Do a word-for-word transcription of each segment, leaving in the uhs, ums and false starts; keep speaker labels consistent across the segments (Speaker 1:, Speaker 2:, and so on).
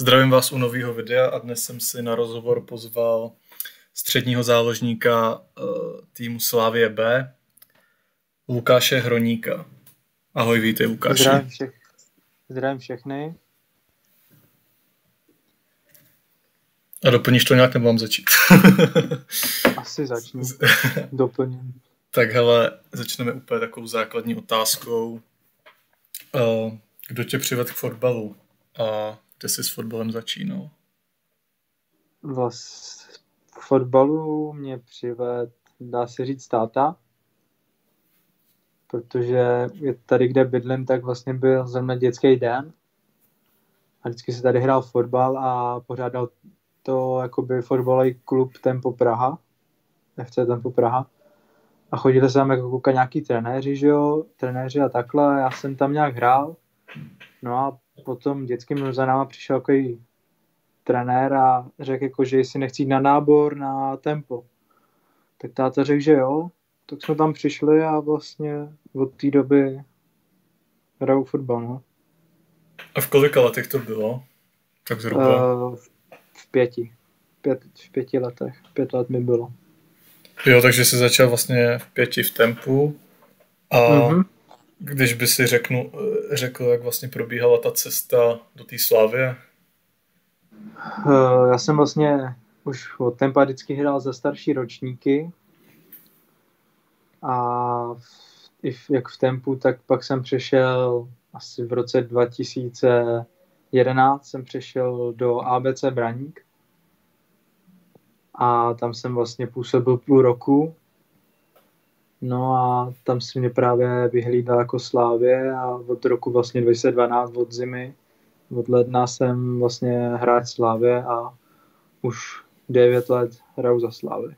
Speaker 1: Zdravím vás u nového videa a dnes jsem si na rozhovor pozval středního záložníka uh, týmu Slavie B, Lukáše Hroníka. Ahoj, vítej Lukáši.
Speaker 2: Zdravím, všech, zdravím všechny.
Speaker 1: A doplníš to nějak, nebo mám začít?
Speaker 2: Asi začnu. Doplním.
Speaker 1: Tak hele, začneme úplně takovou základní otázkou. Uh, kdo tě přivedl k fotbalu a kde jsi s fotbalem začínal?
Speaker 2: Vlast, k fotbalu mě přivedl, dá se říct, táta, protože je tady, kde bydlím, tak vlastně byl zrovna dětský den a vždycky se tady hrál fotbal a pořádal to jakoby fotbalový klub Tempo Praha, F C Tempo Praha. A chodili se tam jako koukat nějaký trenéři, že jo, trenéři a takhle, já jsem tam nějak hrál. No a potom dětským za náma přišel takový trenér a řekl jako, že jestli nechci jít na nábor na Tempo. Tak táta řekl, že jo, tak jsme tam přišli a vlastně od té doby hraju fotbal, no.
Speaker 1: A v kolika letech to bylo? Tak zhruba?
Speaker 2: Uh, v pěti. Pět, v pěti letech. Pět let mi bylo.
Speaker 1: Jo, takže jsi začal vlastně v pěti v Tempu a mm-hmm. když by si řeknu, řekl, jak vlastně probíhala ta cesta do té Slavie?
Speaker 2: Uh, já jsem vlastně už od Tempa vždycky hrál za starší ročníky a v, i v, jak v Tempu, tak pak jsem přešel asi v roce dva tisíce jedenáct jsem přešel do A B C Braník a tam jsem vlastně působil půl roku. No a tam si mě právě vyhlídal jako Slavie a od roku vlastně dva tisíce dvanáct od zimy, od ledna jsem vlastně hráč Slavie a už devět let hraju za Slavii.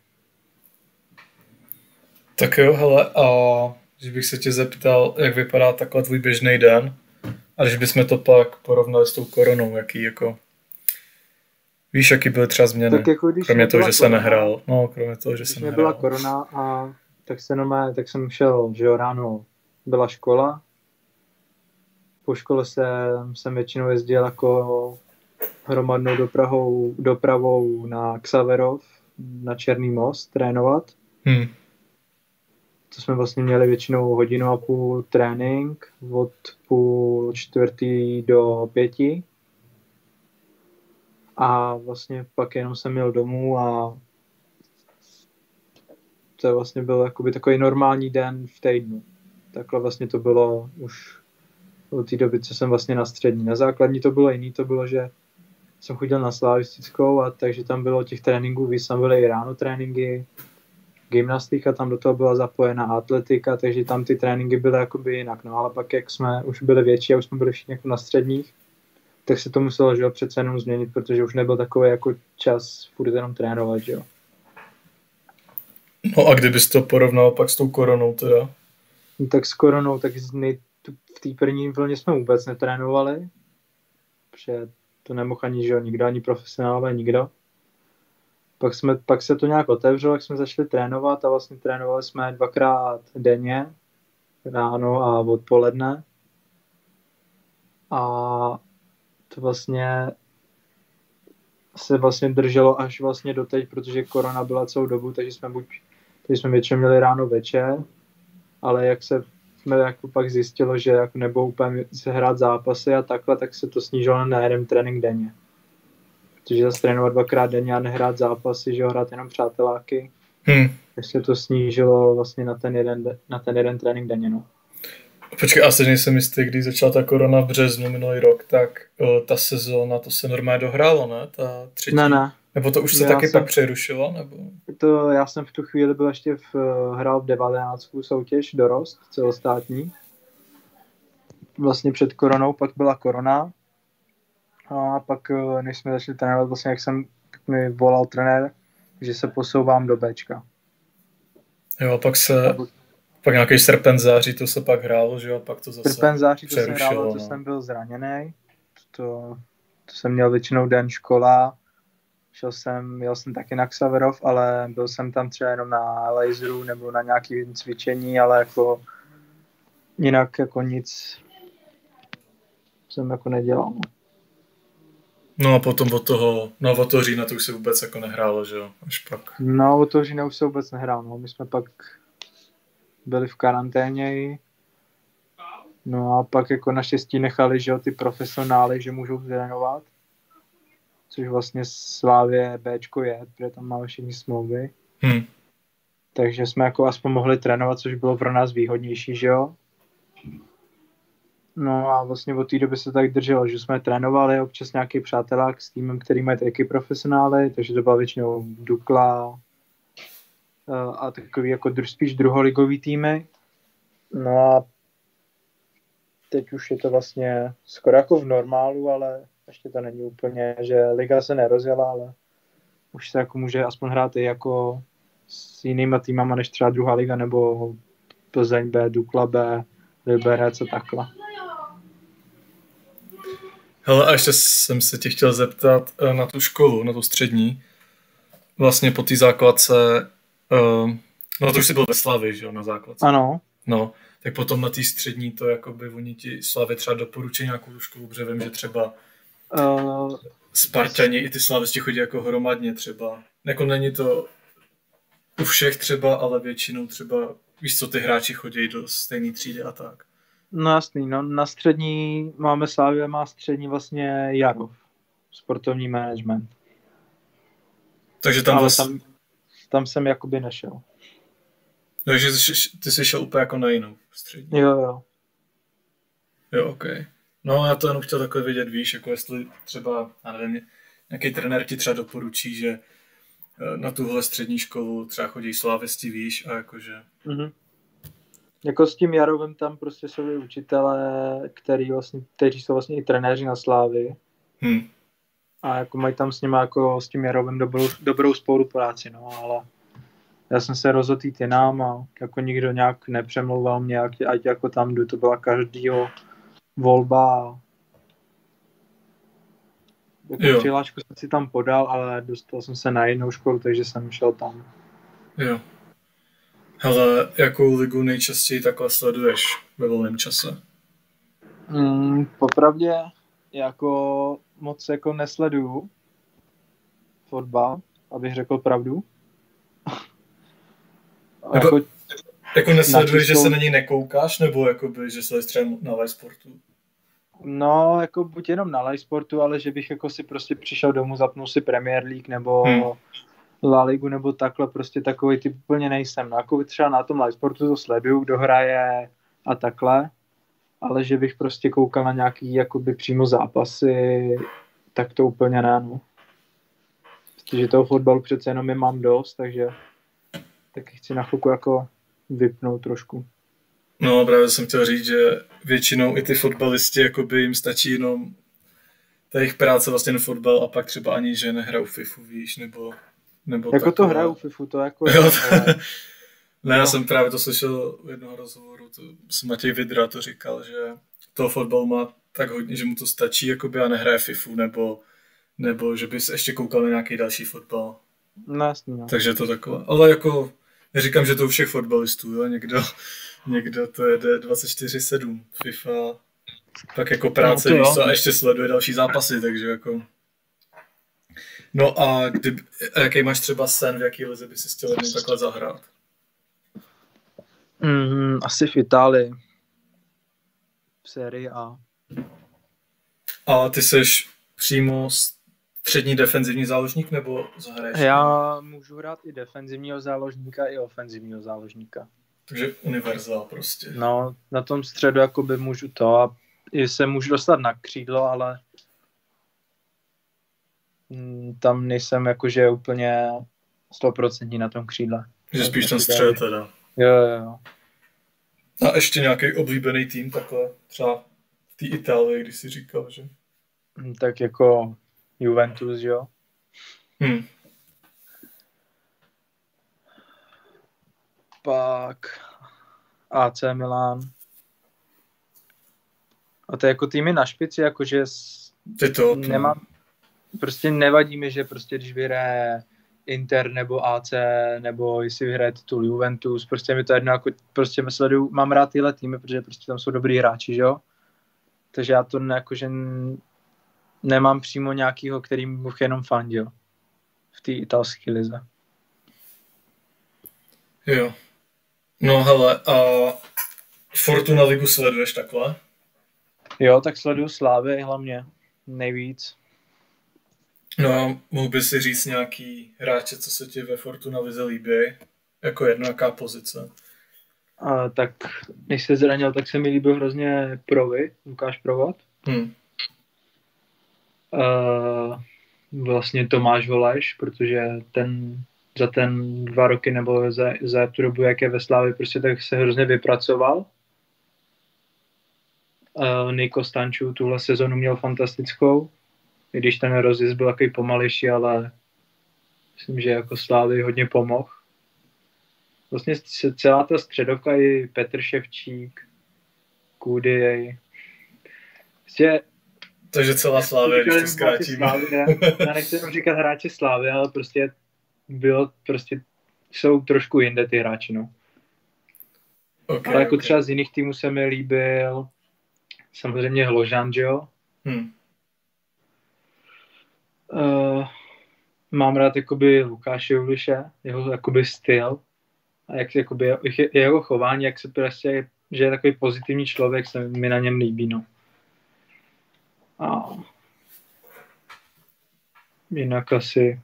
Speaker 1: Tak jo, hele, a když bych se tě zeptal, jak vypadá takhle tvůj běžný den a když bychom to pak porovnali s tou koronou, jaký jako... Víš, jaký byly třeba změny?
Speaker 2: Tak jako
Speaker 1: kromě toho, že se nehrál. No, kromě toho, že se nehrál.
Speaker 2: Když byla korona a tak se normálně, tak jsem šel, že jo, ráno byla škola. Po škole jsem, jsem většinou jezdil jako hromadnou dopravou, dopravou na Xaverov, na Černý most, trénovat.
Speaker 1: Hmm.
Speaker 2: To jsme vlastně měli většinou hodinu a půl trénink, od půl čtvrtý do pěti. A vlastně pak jenom jsem měl domů a to vlastně byl jakoby takový normální den v týdnu. Takhle vlastně to bylo už od té doby, co jsem vlastně na střední. Na základní to bylo jiný, to bylo, že jsem chodil na slavistickou a takže tam bylo těch tréninků, víc tam byly i ráno tréninky, gymnastika, tam do toho byla zapojená atletika, takže tam ty tréninky byly jakoby jinak. No ale pak, jak jsme už byli větší a už jsme byli všichni jako na středních, tak se to muselo, že jo, přece jenom změnit, protože už nebyl takový jako čas furt jenom trénovat, že jo.
Speaker 1: No a kdybys to porovnal pak s tou koronou teda?
Speaker 2: No, tak s koronou, tak nej, v té první vlně jsme vůbec netrénovali, protože to nemohl ani, že jo, nikdo, ani profesionálové, nikdo. Pak, jsme, pak se to nějak otevřelo, jak jsme začali trénovat a vlastně trénovali jsme dvakrát denně, ráno a odpoledne. A to vlastně se vlastně drželo až vlastně doteď, protože korona byla celou dobu, takže jsme buď, takže jsme většinou měli ráno večer, ale jak se jsme jako pak zjistilo, že jako nebudou úplně se hrát zápasy a takhle, tak se to snížilo na jeden trénink denně. Protože zase trénovat dvakrát denně a nehrát zápasy, že ho hrát jenom přáteláky,
Speaker 1: hmm.
Speaker 2: takže se to snížilo vlastně na ten jeden, na ten jeden trénink denně, no.
Speaker 1: Počkej, asi nejsem jistý, když začala ta korona v březnu minulý rok, tak uh, ta sezóna, to se normálně dohrálo, ne? Ta třetí?
Speaker 2: Ne, ne.
Speaker 1: Nebo to už se já taky jsem, pak přerušilo, nebo?
Speaker 2: To já jsem v tu chvíli byl ještě v, hrál v devatenáctku soutěž dorost, celostátní. Vlastně před koronou, pak byla korona. A pak, než jsme začali trénovat, vlastně jak jsem, tak mi volal trenér, že se posouvám do Bčka.
Speaker 1: Jo, pak se... Pak nějaký srpen, září, to se pak hrálo, že jo, pak to zase
Speaker 2: srpen, září, to
Speaker 1: přerušilo,
Speaker 2: se hrálo, to
Speaker 1: no.
Speaker 2: jsem byl zraněný, to, to jsem měl většinou den škola, šel jsem, jel jsem taky na Xaverov, ale byl jsem tam třeba jenom na laseru nebo na nějaký cvičení, ale jako jinak jako nic jsem jako nedělal.
Speaker 1: No a potom od toho, no od toho října to už se vůbec jako nehrálo, že jo, až pak.
Speaker 2: No, od toho října už se vůbec nehrál, no. My jsme pak byli v karanténě. No a pak jako naštěstí nechali, že jo, ty profesionály, že můžou trénovat. Což vlastně Slávě Bčko je, protože tam máme všichni smlouvy.
Speaker 1: Hmm.
Speaker 2: Takže jsme jako aspoň mohli trénovat, což bylo pro nás výhodnější, že jo. No a vlastně od té doby se tak drželo, že jsme trénovali občas nějaký přátelák s týmem, který mají taky profesionály, takže to byla většinou Dukla a takový jako dru, spíš druholigový týmy. No a teď už je to vlastně skoro jako v normálu, ale ještě to není úplně, že liga se nerozjela, ale už se jako může aspoň hrát i jako s jinýma týmama než třeba druhá liga nebo Plzeň B, Dukla B, Liberec a takhle.
Speaker 1: Hele, a ještě jsem se tě chtěl zeptat na tu školu, na tu střední. Vlastně po té základce, uh, no to už jsi byl ve Slavii, že jo, na základce.
Speaker 2: Ano.
Speaker 1: No, tak potom na té střední to jakoby oni ti Slavy třeba doporučí nějakou školu, protože vím, že třeba uh, Spartani i ty slavisti chodí jako hromadně třeba. Jako není to u všech třeba, ale většinou třeba, víš co, ty hráči chodí do stejné třídy a tak.
Speaker 2: No jasný, no na střední máme Slavie, má střední vlastně Jarov, sportovní management.
Speaker 1: Takže tam,
Speaker 2: ale
Speaker 1: vlast...
Speaker 2: tam, tam jsem jakoby nešel.
Speaker 1: Takže ty jsi šel úplně jako na jinou střední.
Speaker 2: Jo, jo.
Speaker 1: Jo, ok. No já to jenom chtěl takhle vědět, víš, jako jestli třeba, já nevím, nějaký trenér ti třeba doporučí, že na tuhle střední školu třeba chodí slavisti, víš, a jakože...
Speaker 2: Mhm. Jako s tím Jarovem tam prostě jsou i učitelé, který vlastně, kteří jsou vlastně i trenéři na Slávii.
Speaker 1: Hmm.
Speaker 2: A jako mají tam s nimi jako s tím Jarovem dobrou, dobrou spolupráci, no, ale já jsem se rozhodl jít jinam a jako nikdo nějak nepřemlouval mě, ať jako tam jdu, to byla každýho volba. Jako přihlášku jsem si tam podal, ale dostal jsem se na jinou školu, takže jsem šel tam.
Speaker 1: Jo. Hele, jakou ligu nejčastěji takhle sleduješ ve volném čase?
Speaker 2: Mm, popravdě jako moc jako nesleduju fotbal, abych řekl pravdu.
Speaker 1: jako, jako, jako nesleduješ, že se na něj nekoukáš, nebo jakoby, že se třeba na live sportu?
Speaker 2: No, jako buď jenom na live sportu, ale že bych jako si prostě přišel domů, zapnul si Premier League nebo hmm. La Ligu nebo takhle, prostě takový typ úplně nejsem. No, jako třeba na tom live sportu to sleduju, kdo hraje a takhle, ale že bych prostě koukal na nějaký jakoby přímo zápasy, tak to úplně ne, no. Protože toho fotbalu přece jenom je mám dost, takže taky chci na chvilku jako vypnout trošku.
Speaker 1: No, právě jsem chtěl říct, že většinou i ty fotbalisti, jakoby jim stačí jenom ta jejich práce vlastně na fotbal a pak třeba ani, že nehrajou FIFU, víš, nebo... nebo
Speaker 2: jako
Speaker 1: takové...
Speaker 2: to hrajou FIFU, to jako...
Speaker 1: Jo, to... ale... Ne, já jsem právě to slyšel u jednoho rozhovoru, to Matěj Vidra to říkal, že toho fotbalu má tak hodně, že mu to stačí, jakoby a nehraje FIFU, nebo, nebo že by se ještě koukal na nějaký další fotbal.
Speaker 2: No jasně, no.
Speaker 1: Takže to takové, ale jako, neříkám, že to u všech fotbalistů, jo, někdo... Někdo to jede dvacet čtyři sedm, FIFA, tak jako práce, no, víš co, a ještě sleduje další zápasy, takže jako... No a, kdy, a jaký máš třeba sen, v jaký lize by si chtěl jednou takhle zahrát?
Speaker 2: Mm, asi v Itálii. V sérii A.
Speaker 1: A ty seš přímo střední defenzivní záložník, nebo zahraješ?
Speaker 2: Já můžu hrát i defenzivního záložníka, i ofenzivního záložníka.
Speaker 1: Takže univerzál prostě.
Speaker 2: No, na tom středu jakoby můžu to a i se můžu dostat na křídlo, ale tam nejsem jakože úplně stoprocentní na tom křídle.
Speaker 1: Že spíš ten střed teda.
Speaker 2: Jo, jo, jo.
Speaker 1: A ještě nějaký oblíbený tým takhle, třeba v té Itálii, když jsi říkal, že?
Speaker 2: Tak jako Juventus, jo.
Speaker 1: Hmm.
Speaker 2: Pak A C Milan. A to je jako týmy na špici, jakože
Speaker 1: to,
Speaker 2: nemám, prostě nevadí mi, že prostě když vyhraje Inter nebo A C, nebo jestli vyhraje titul Juventus, prostě mi to jedno, jako prostě sleduju, mám rád tyhle týmy, protože prostě tam jsou dobrý hráči, že jo? Takže já to ne, jakože nemám přímo nějakýho, který bych jenom fandil v té italské lize.
Speaker 1: Jo. No hele, a Fortuna ligu sleduješ takhle?
Speaker 2: Jo, tak sleduju Slávy hlavně nejvíc.
Speaker 1: No, mohl by si říct nějaký hráče, co se ti ve Fortuna lize líbí? Jako jedno, jaká pozice?
Speaker 2: A, tak než se zranil, tak se mi líbil hrozně Provy, Lukáš Provat.
Speaker 1: Hmm.
Speaker 2: Uh, vlastně Tomáš Holeš, protože ten za ten dva roky nebo za, za tu dobu, jak je ve Slávě, prostě tak se hrozně vypracoval. Uh, Niko Stančů tuhle sezonu měl fantastickou, i když ten rozjezd byl takový pomalejší, ale myslím, že jako Slávy hodně pomohl. Vlastně celá ta středovka i Petr Ševčík, Kudy, prostě
Speaker 1: takže celá Slávě, když to zkrátím.
Speaker 2: Já nechci jenom říkat hráče Slávy, ale prostě bylo, prostě jsou trošku jinde ty hráči, no.
Speaker 1: Okay,
Speaker 2: ale jako
Speaker 1: okay.
Speaker 2: třeba z jiných týmů se mi líbil samozřejmě Hložan, že jo?
Speaker 1: Hmm.
Speaker 2: Uh, mám rád jakoby Lukáše Juliše, jeho jakoby styl a jak jakoby jeho chování, jak se prostě, že je takový pozitivní člověk, se mi na něm líbí, no. A jinak asi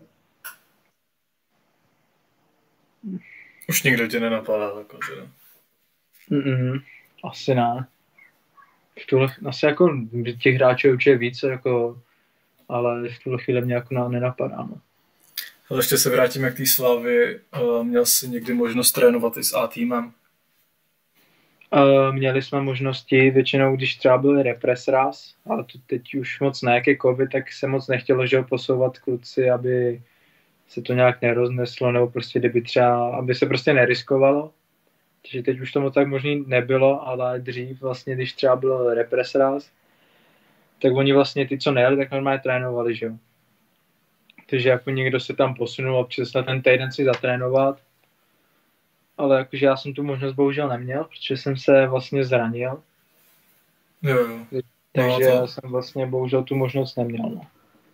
Speaker 1: už nikdo tě nenapadá takhle, teda.
Speaker 2: Mm-mm, asi ne. V tuhle, asi jako těch hráčů určitě více, jako, ale v tuhle chvíli mě jako nenapadá. No.
Speaker 1: Ale ještě se vrátíme k té Slávy. Měl jsi někdy možnost trénovat i s A týmem?
Speaker 2: Uh, měli jsme možnosti, většinou když třeba byl represraz, ale to teď už moc ne, jak je covid, tak se moc nechtělo, že ho posouvat kluci, aby se to nějak nerozneslo, nebo prostě kdyby třeba, aby se prostě neriskovalo. Takže teď už to moc tak možný nebylo, ale dřív vlastně, když třeba byl represraz, tak oni vlastně ty, co nejeli, tak normálně trénovali, že jo. Takže jako někdo se tam posunul občas na ten týden si zatrénovat, ale jakože já jsem tu možnost bohužel neměl, protože jsem se vlastně zranil.
Speaker 1: Jo, jo.
Speaker 2: Takže
Speaker 1: no, to...
Speaker 2: jsem vlastně bohužel tu možnost neměl. No.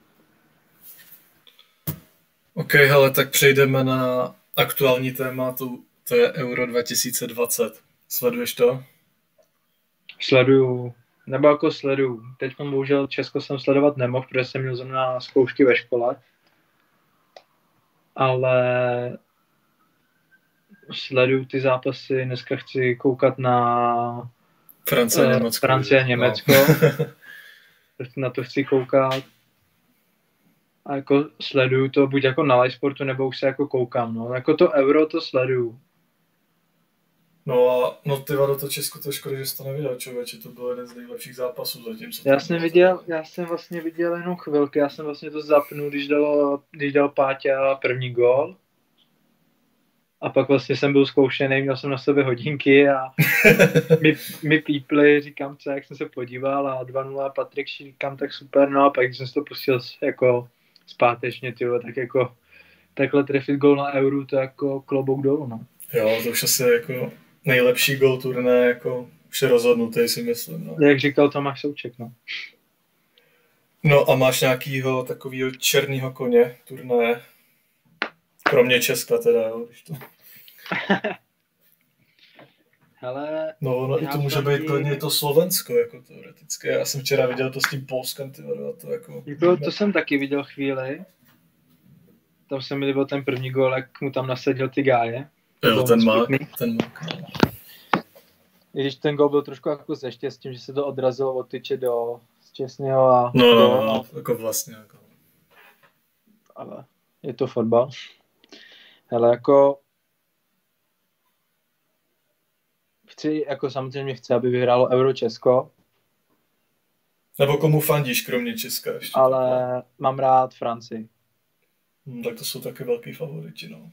Speaker 1: OK, hele, tak přejdeme na aktuální téma, to, to je Euro dva tisíce dvacet. Sleduješ to?
Speaker 2: Sleduju, nebo jako sleduju. Teď bohužel Česko jsem sledovat nemohl, protože jsem měl zrovna zkoušky ve škole. Ale sleduju ty zápasy, dneska chci koukat na
Speaker 1: Francie,
Speaker 2: uh,
Speaker 1: Německo.
Speaker 2: Francie, Německo. No. Na to chci koukat. A jako sleduju to buď jako na live sportu, nebo už se jako koukám. No. Jako to Euro to sleduju.
Speaker 1: No a no ty vado, to Česko, to je škoda, že jsi to neviděl, člověče, to byl jeden z nejlepších zápasů zatím. Co
Speaker 2: já jsem viděl, já jsem vlastně viděl jenom chvilky, já jsem vlastně to zapnul, když dal, když dal Páťa první gól. A pak vlastně jsem byl zkoušený, měl jsem na sebe hodinky a my, my pípli, říkám co, jak jsem se podíval a dva nula Patrik, říkám tak super, no a pak když jsem si to pustil jako zpátečně, tyjo, tak jako takhle trefit gól na Euro, to jako klobouk dolů, no.
Speaker 1: Jo, to už asi jako nejlepší gól turné, jako už je rozhodnutý, si myslím, no.
Speaker 2: Jak říkal Tomáš Souček, no.
Speaker 1: No a máš nějakýho takovýho černýho koně turné? Kromě Česka teda, jo, když to...
Speaker 2: Hele,
Speaker 1: no, no i to může být klidně to Slovensko, jako teoretické. Já jsem včera viděl to s tím Polskem, ty vado, to jako...
Speaker 2: To, to jsem taky viděl chvíli. Tam se mi líbil ten první gól, jak mu tam nasadil ty gáje.
Speaker 1: Jo, ten má, ten má.
Speaker 2: I když ten gól byl trošku jako ze štěstím, že se to odrazilo od tyče do Šťastného a...
Speaker 1: No, no, no, no, jako vlastně, jako...
Speaker 2: Ale je to fotbal. Hele, jako... Chci, jako samozřejmě chci, aby vyhrálo Euro Česko.
Speaker 1: Nebo komu fandíš, kromě Česka ještě?
Speaker 2: Ale takhle. Mám rád Francii.
Speaker 1: Hmm, tak to jsou taky velký favoriti, no.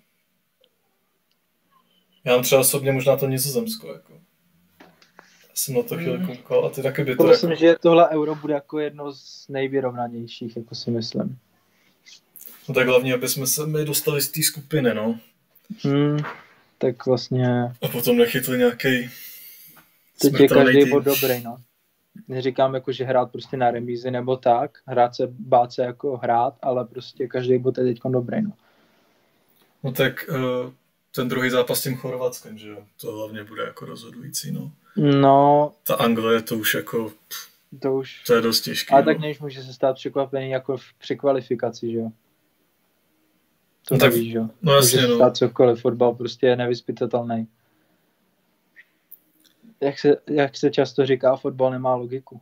Speaker 1: Já mám třeba osobně možná to Nizozemsko, jako. Já jsem na to chvíli
Speaker 2: hmm.
Speaker 1: koukal a ty taky by to
Speaker 2: Myslím,
Speaker 1: jako...
Speaker 2: že tohle Euro bude jako jedno z nejvyrovnanějších, jako si myslím.
Speaker 1: No tak hlavně, aby jsme se my dostali z té skupiny, no.
Speaker 2: Hmm, tak vlastně...
Speaker 1: A potom nechytli nějaký
Speaker 2: teď je každý bod dobrý, no. Neříkám jako, že hrát prostě na remízi nebo tak, hrát se, bát se jako hrát, ale prostě každý bod je teďko dobrý, no.
Speaker 1: No tak uh, ten druhý zápas s tím Chorvatskem, že jo, to hlavně bude jako rozhodující, no.
Speaker 2: No.
Speaker 1: Ta Anglie to už jako, pff,
Speaker 2: to už...
Speaker 1: to je dost těžký.
Speaker 2: Ale
Speaker 1: no.
Speaker 2: tak než může se stát překvapený jako v překvalifikaci, že jo. To
Speaker 1: no, tak,
Speaker 2: nevíš, že jo.
Speaker 1: No jasně,
Speaker 2: může se stát cokoliv, fotbal prostě je nevyzpytatelný. Jak se, jak se často říká, fotbal nemá logiku.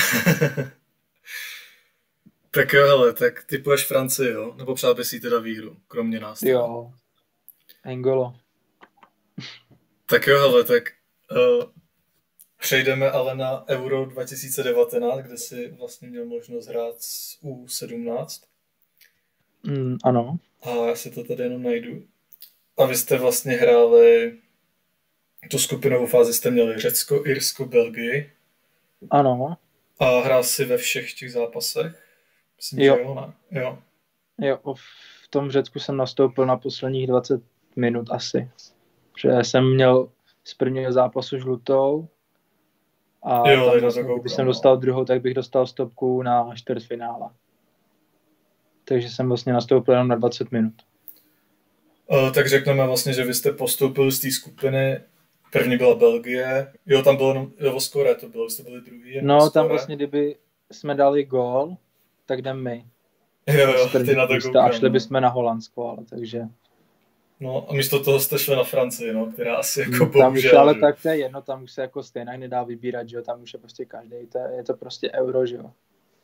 Speaker 1: Tak jo, hele, tak typuješ Francii, jo? Nebo přál bys jí teda výhru, kromě nás.
Speaker 2: Jo. Angolo.
Speaker 1: Tak jo, hele, tak uh, přejdeme ale na Euro dva tisíce devatenáct, kde si vlastně měl možnost hrát s U sedmnáct.
Speaker 2: Mm, ano.
Speaker 1: A já si to tady jenom najdu. A vy jste vlastně hráli tu skupinovou fázi, jste měli Řecko, Irsko, Belgii.
Speaker 2: Ano.
Speaker 1: A hrál si ve všech těch zápasech? Myslím,
Speaker 2: jo.
Speaker 1: že jo, ne? Jo.
Speaker 2: Jo, v tom Řecku jsem nastoupil na posledních dvacet minut asi. Že jsem měl z prvního zápasu žlutou a
Speaker 1: jo,
Speaker 2: tam vlastně, kdyby jsem dostal druhou, tak bych dostal stopku na čtvrtfinále. Takže jsem vlastně nastoupil jenom na dvacet minut.
Speaker 1: Uh, tak řekneme vlastně, že vy jste postoupili z té skupiny. První byla Belgie. Jo, tam bylo jenom o skóre to bylo, jste byli druhý.
Speaker 2: No, tam vlastně, kdyby jsme dali gól, tak jdeme my.
Speaker 1: Jo, jo, ty na to koukám.
Speaker 2: A šli bychom na Holandsko, ale takže...
Speaker 1: No a místo toho jste šli na Francii, no, která asi jako
Speaker 2: tam
Speaker 1: bohužel...
Speaker 2: Už, ale že? Tak to je jedno, tam už se jako stejně nedá vybírat, že jo, tam už je prostě každý, to je, je to prostě euro, že jo.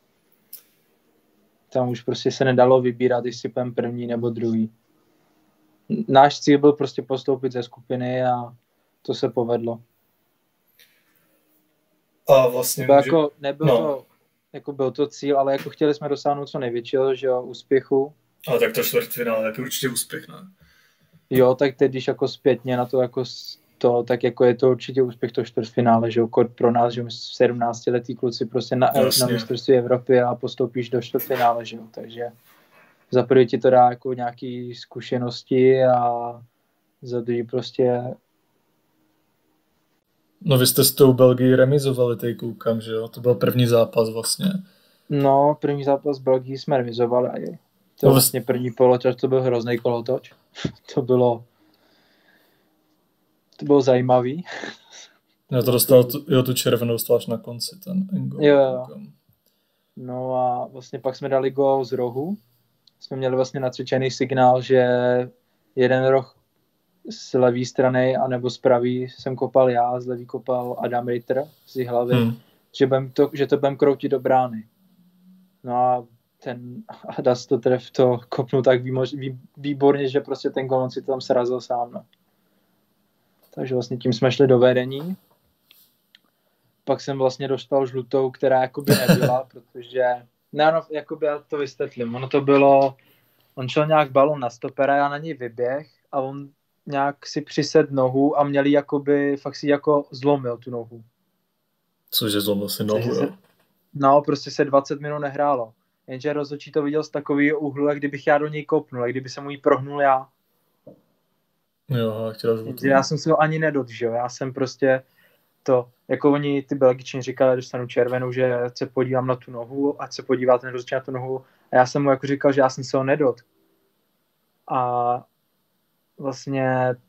Speaker 2: Tam už prostě se nedalo vybírat, jestli půjdeme první nebo druhý. Náš cíl byl prostě postoupit ze skupiny a to se povedlo.
Speaker 1: A vlastně...
Speaker 2: Může...
Speaker 1: Může...
Speaker 2: Jako, nebyl no. to, jako byl to cíl, ale jako chtěli jsme dosáhnout co největšího, že jo, úspěchu.
Speaker 1: Ale tak to čtvrtfinále, tak určitě úspěch, ne?
Speaker 2: Jo, tak teď, když jako zpětně na to jako to, tak jako je to určitě úspěch to čtvrtfinále, že jo, kod pro nás, že sedmnáctiletí kluci prostě na, na mistrovství Evropy a postoupíš do čtvrtfinále, že jo, takže za prvý ti to dá jako nějaký zkušenosti a za druhý prostě...
Speaker 1: No vy jste s tou Belgií remizovali, tej koukám, že jo, to byl první zápas vlastně.
Speaker 2: No, první zápas s Belgií jsme remizovali a je. To no, vlastně první poločas, to byl hrozný kolotoč. To bylo to bylo zajímavý.
Speaker 1: Já to dostal, tu, jo, tu červenou dostal až na konci, ten Engel.
Speaker 2: Jo, jo. No a vlastně pak jsme dali gól z rohu. Jsme měli vlastně nacvičený signál, že jeden roh z levé strany anebo z pravý jsem kopal já, z levý kopal Adam Ritter z hlavy, hmm. že, to, že to budem kroutit do brány. No a ten Adas to tref to kopnul tak výmož, vý, výborně, že prostě ten gól si to tam srazil sám. No. Takže vlastně tím jsme šli do vedení. Pak jsem vlastně dostal žlutou, která jakoby nebyla, protože ne, no, jakoby já to vysvětlím. Ono to bylo, on šel nějak balon na stopera, já na něj vyběh a on nějak si přised nohu a měli jakoby, fakt si jako zlomil tu nohu.
Speaker 1: Cože zlomil si nohu, jo?
Speaker 2: No, prostě se dvacet minut nehrálo. Jenže rozhodčí to viděl z takového úhlu, jak kdybych já do něj kopnul, jak kdyby se mu jí prohnul já.
Speaker 1: Jo, chtěl žlutou.
Speaker 2: Já jsem se ho ani nedodržel, já jsem prostě to, jako oni, ty Belgičani říkali, dostanu červenou, že ať se podívám na tu nohu, ať se podívá ten rozhodčí na tu nohu. A já jsem mu jako říkal, že já jsem se ho nedot. A vlastně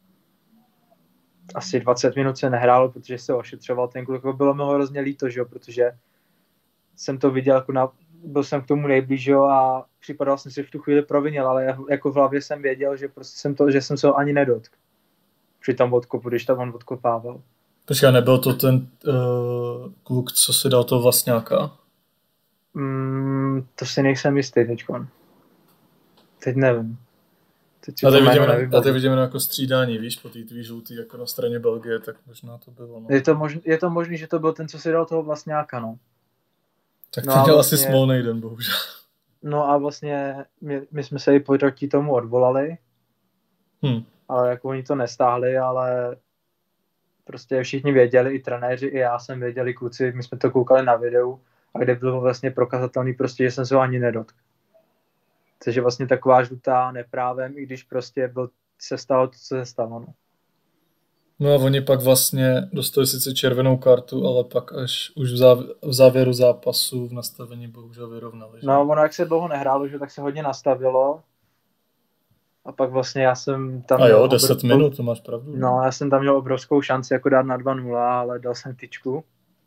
Speaker 2: asi dvacet minut se nehrálo, protože se ošetřoval ten kluk. Bylo mi ho hrozně líto, že jo, protože jsem to viděl, jako na, byl jsem k tomu nejblíž, jo, a připadal jsem si v tu chvíli provinil, ale jako v hlavě jsem věděl, že prostě jsem to, že jsem se ho ani nedotk. Při tom odkopu, když tam on odkopával.
Speaker 1: Počkej, nebyl to ten uh, kluk, co si dal toho vlastňáka?
Speaker 2: Mm, to si nejsem jistý teďkon. Teď nevím.
Speaker 1: Teď a teď vidíme, a teď vidíme jako střídání, víš, po té tvý žlutý jako na straně Belgie, tak možná to bylo. No.
Speaker 2: Je to, možný, je to možný, že to byl ten, co si dal toho vlastňáka, no.
Speaker 1: Tak to no měl vlastně, asi smolnej den, bohužel.
Speaker 2: No a vlastně my, my jsme se i proti tomu odvolali, hmm. ale jako oni to nestáhli, ale prostě všichni věděli, i trenéři, i já jsem věděli, kluci, my jsme to koukali na videu, a kde bylo vlastně prokazatelný prostě, že jsem se ho ani nedotkl. Takže vlastně taková žlutá neprávem, i když prostě byl, se stalo to, co se stalo. No.
Speaker 1: No a oni pak vlastně dostali sice červenou kartu, ale pak až už v, záv- v závěru zápasu v nastavení bohužel vyrovnali. Že?
Speaker 2: No, ono jak se dlouho nehrálo, že tak se hodně nastavilo. A pak vlastně já jsem tam
Speaker 1: A jo,
Speaker 2: měl
Speaker 1: deset
Speaker 2: obrovskou...
Speaker 1: minut, to máš pravdu.
Speaker 2: No, já jsem tam měl obrovskou šanci jako dát na dva nula, ale dal jsem tyčku.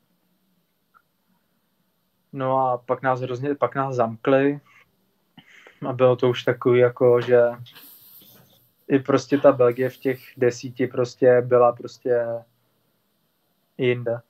Speaker 2: No a pak nás hrozně, pak nás zamkli. A bylo to už takový jako, že i prostě ta Belgie v těch desíti prostě byla prostě jinde.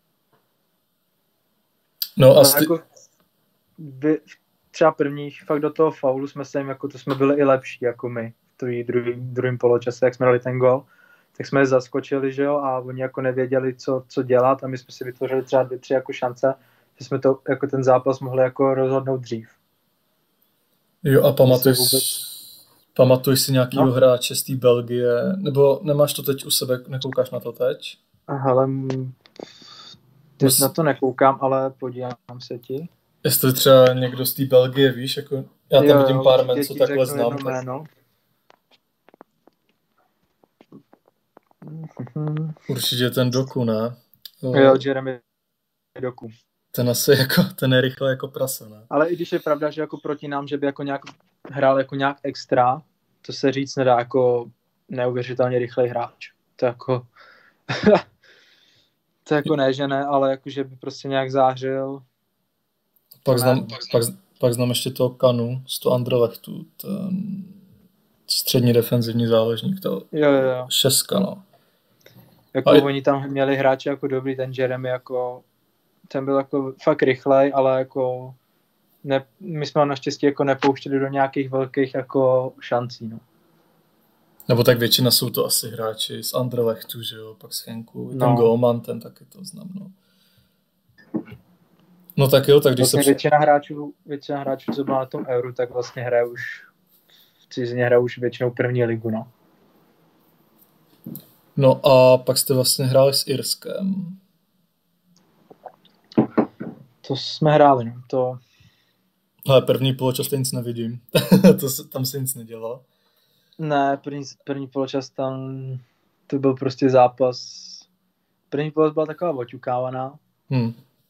Speaker 1: No a
Speaker 2: No,
Speaker 1: sti-
Speaker 2: jako vy, třeba prvních, fakt do toho faulu jsme se jim, jako to jsme byli i lepší jako my v druhý, druhý, druhým poločase, jak jsme dali ten gol, tak jsme je zaskočili, že jo, a oni jako nevěděli, co, co dělat a my jsme si vytvořili třeba dvě, tři jako šance, že jsme to, jako ten zápas mohli jako rozhodnout dřív.
Speaker 1: jo, a pamatuješ,
Speaker 2: vůbec-
Speaker 1: pamatuješ si nějakýho
Speaker 2: No.
Speaker 1: hráče z té Belgie, nebo nemáš to teď u sebe, nekoukáš na to teď?
Speaker 2: Hele, m, teď
Speaker 1: Mys-
Speaker 2: na to nekoukám, ale podívám se ti.
Speaker 1: Jestli třeba někdo z té Belgie, víš, jako já tam
Speaker 2: Jo,
Speaker 1: vidím
Speaker 2: jo,
Speaker 1: pár
Speaker 2: určitě
Speaker 1: men, co
Speaker 2: ti
Speaker 1: takhle
Speaker 2: řeknu
Speaker 1: znám.
Speaker 2: jedno
Speaker 1: Tak...
Speaker 2: jméno. Mhm.
Speaker 1: Určitě ten Doku, ne?
Speaker 2: Jo, Jeremy Doku.
Speaker 1: Ten asi jako, ten je rychle jako prase, ne?
Speaker 2: Ale i když je pravda, že jako proti nám, že by jako nějak hrál jako nějak extra, to se říct nedá, jako neuvěřitelně rychlej hráč. To jako to jako ne, že ne, ale jako že by prostě nějak zářil.
Speaker 1: Pak
Speaker 2: ne.
Speaker 1: znám, pak, pak znám ještě toho Kanu z toho Anderlechtu, ten střední defenzivní záložník, to
Speaker 2: Jo, jo, jo.
Speaker 1: šestka, no.
Speaker 2: Jako
Speaker 1: A je-
Speaker 2: oni tam měli hráče jako dobrý, ten Jeremy jako ten byl jako fakt rychlej, ale jako ne, my jsme ho naštěstí jako nepouštěli do nějakých velkých jako šancí, no.
Speaker 1: Nebo tak většina jsou to asi hráči z Anderlechtu, že jo, pak z Henku, ten
Speaker 2: No.
Speaker 1: Golman, ten taky to znám, no. No tak jo, tak když
Speaker 2: Vlastně
Speaker 1: se...
Speaker 2: většina hráčů, většina hráčů, co byla na tom Euru, tak vlastně hraje už v cizině hraje už většinou první ligu, no.
Speaker 1: No a pak jste vlastně hráli s Irskem.
Speaker 2: To jsme hráli, no. To,
Speaker 1: Ale první poločas to nic nevidím. to se, tam se nic nedělá.
Speaker 2: ne, první, první poločas tam, to byl prostě zápas, první poločas byla taková oťukávaná,
Speaker 1: Hm.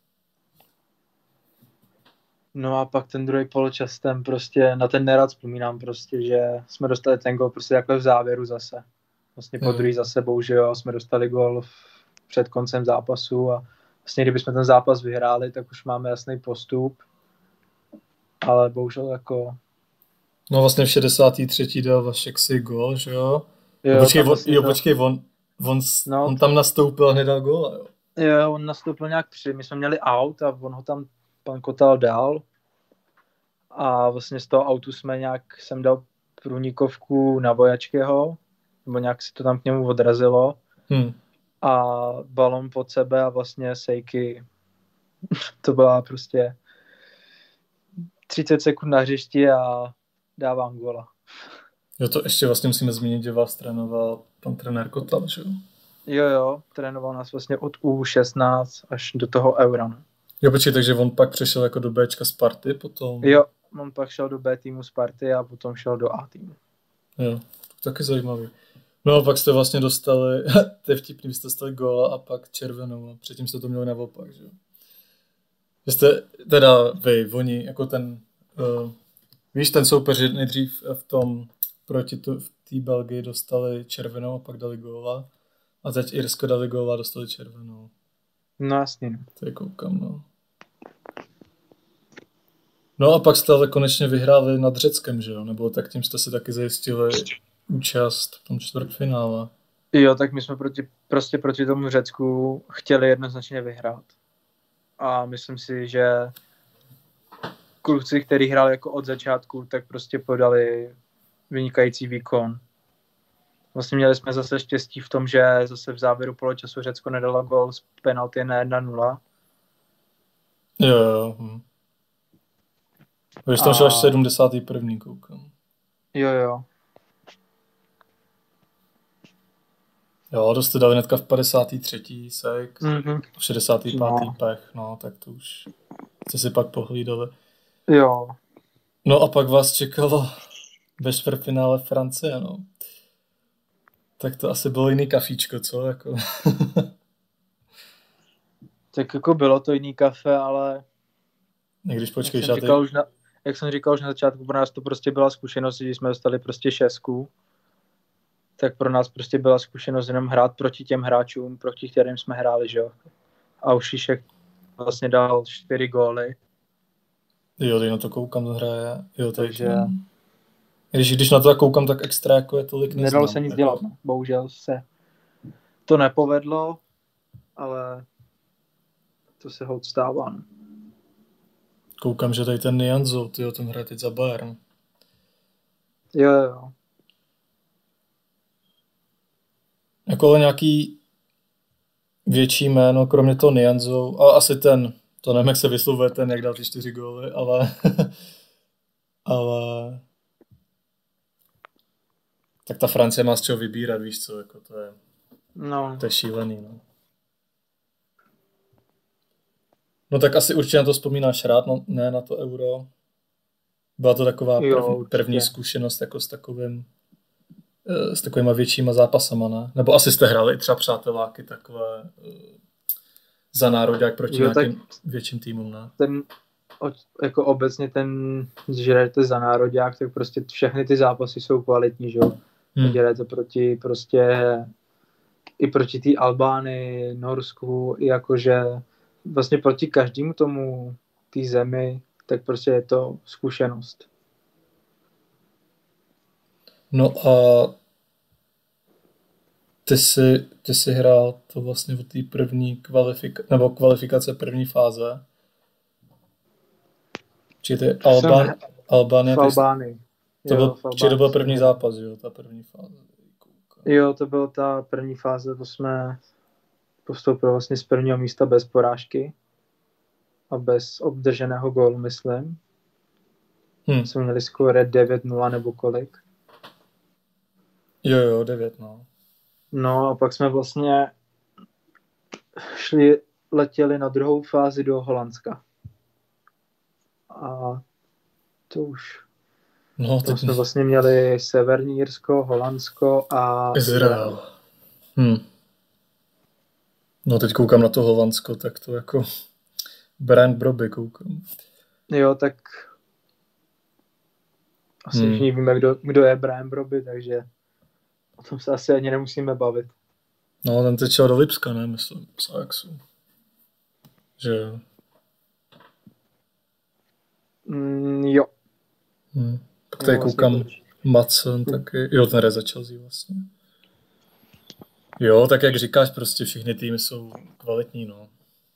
Speaker 2: no a pak ten druhý poločas, ten prostě, na ten nerad vzpomínám prostě, že jsme dostali ten gol prostě takhle v závěru zase. Vlastně po
Speaker 1: Jo.
Speaker 2: druhý za sebou, že jo, jsme dostali gol v, před koncem zápasu a vlastně kdybychom ten zápas vyhráli, tak už máme jasný postup, ale bohužel jako...
Speaker 1: No vlastně v šedesátý třetí dal Vašek si gol, že jo?
Speaker 2: Jo,
Speaker 1: Jo, počkej,
Speaker 2: tam
Speaker 1: on,
Speaker 2: vlastně
Speaker 1: jo,
Speaker 2: to-
Speaker 1: počkej, on, on, s-
Speaker 2: No.
Speaker 1: on tam nastoupil a hned dal góla, jo.
Speaker 2: Jo, on nastoupil nějak při, my jsme měli aut a on ho tam pan Kotal dal a vlastně z toho autu jsme nějak, jsem dal průnikovku na Vojačkého, nebo nějak se to tam k němu odrazilo
Speaker 1: Hm.
Speaker 2: a balon pod sebe a vlastně Sejky, to byla prostě třicet sekund na hřišti a dávám góla.
Speaker 1: Jo, to ještě vlastně musíme zmínit, že vás trénoval pan trenér Kotal, že jo?
Speaker 2: Jo, jo, trénoval nás vlastně od U šestnáct až do toho Eura. no.
Speaker 1: Jo, počkej, takže on pak přešel jako do Bčka Sparty potom.
Speaker 2: Jo, on pak šel do B týmu Sparty a potom šel do A týmu.
Speaker 1: Jo, to taky zajímavý. No a pak jste vlastně dostali, to je vtipný, vy jste dostali góla a pak červenou a předtím jste to měli naopak, že jo? Vy jste, teda vy, oni, jako ten, uh, víš, ten soupeř nejdřív v tom, proti tu, v té Belgii dostali červenou a pak dali góla a teď Irsko dali góla a dostali červenou.
Speaker 2: No jasně. no.
Speaker 1: To je koukám, no. No a pak jste ale konečně vyhráli nad Řeckem, že jo? Nebo tak tím jste si taky zajistili účast v tom čtvrtfinále.
Speaker 2: Jo, tak my jsme proti, prostě proti tomu Řecku chtěli jednoznačně vyhrát. A myslím si, že kluci, kteří hráli jako od začátku, tak prostě podali vynikající výkon. Vlastně měli jsme zase štěstí v tom, že zase v závěru poločasu Řecko nedalo gol z penalty na jedna nula.
Speaker 1: Jo, jo. Hm. Vy jste tam
Speaker 2: A-
Speaker 1: šel až sedmdesátý první koukám.
Speaker 2: Jo, jo.
Speaker 1: Jo, to jste dali hnedka v padesátý třetí sek,
Speaker 2: Mhm.
Speaker 1: v šedesátý pátý
Speaker 2: No.
Speaker 1: pech, no, tak to už jste si pak pohlídali.
Speaker 2: Jo.
Speaker 1: No a pak vás čekalo ve čtvrtfinále Francie, no. Tak to asi bylo jiný kafíčko, co? Jako...
Speaker 2: Tak jako bylo to jiný kafe, ale
Speaker 1: Když
Speaker 2: jak
Speaker 1: počkejš,
Speaker 2: jsem
Speaker 1: a ty...
Speaker 2: říkal už na, jak jsem říkal už na začátku, pro nás to prostě byla zkušenost, když jsme dostali prostě šestku, tak pro nás prostě byla zkušenost jenom hrát proti těm hráčům, proti kterým jsme hráli, že jo. A už Šišek vlastně dal čtyři góly.
Speaker 1: Jo, teď na to koukám, hraje. Jo,
Speaker 2: takže...
Speaker 1: ten... Když, když na to tak koukám, tak extra jako je tolik neznám.
Speaker 2: Nedalo se nic
Speaker 1: jako...
Speaker 2: dělat, no. Bohužel se to nepovedlo, ale to se holt stává. No.
Speaker 1: Koukám, že tady ten Nianzo, tyjo, ten hraje teď za Bayern.
Speaker 2: Jo, jo.
Speaker 1: Jako ale nějaký větší jméno, kromě toho Nianzo, a asi ten, to nevím, jak se vyslovuje ten, jak dal ty čtyři góly, ale ale tak ta Francie má z čeho vybírat, víš co, jako to je,
Speaker 2: no.
Speaker 1: to je šílený, no. No tak asi určitě na to vzpomínáš rád, no, ne na to Euro. Byla to taková první,
Speaker 2: jo,
Speaker 1: první zkušenost jako s takovým s takovýma většíma zápasama, ne? Nebo asi jste hráli třeba přáteláky takové za nároďák proti jo, nějakým větším týmům, ne?
Speaker 2: Ten, jako obecně ten, když hrajete za nároďák, tak prostě všechny ty zápasy jsou kvalitní, že jo? Hmm. Hrajete proti prostě i proti té Albánii, Norsku, i jakože vlastně proti každému tomu té zemi, tak prostě je to zkušenost.
Speaker 1: No a ty jsi, ty jsi hrál to vlastně v té první kvalifikace, nebo kvalifikace první fáze. Či ty Albán, Albánie.
Speaker 2: V Albánii.
Speaker 1: To byl, či to byl první zápas, jo, ta první fáze.
Speaker 2: Jo, to byla ta první fáze, to jsme postoupili vlastně z prvního místa bez porážky a bez obdrženého gólu, myslím. Hmm. Jsme měli skóre devět nula nebo kolik.
Speaker 1: Jo, jo, devět, no.
Speaker 2: No a pak jsme vlastně šli, letěli na druhou fázi do Holandska. A to už...
Speaker 1: No,
Speaker 2: teď... jsme vlastně měli Severní Irsko, Holandsko a
Speaker 1: Izrael. Hm. No teď koukám na to Holandsko, tak to jako Brand Broby koukám.
Speaker 2: Jo, tak asi hmm. všichni víme, kdo, kdo je Brian Broby, takže o tom se asi ani nemusíme bavit.
Speaker 1: No, ten teď šel do Lipska, ne, myslím, z Ajaxu. Že...
Speaker 2: Mm, jo.
Speaker 1: Hmm. Tak tady no, koukám vlastně Matson taky. Jo, ten za Chelsea vlastně. Jo, tak jak říkáš, prostě všechny týmy jsou kvalitní, no.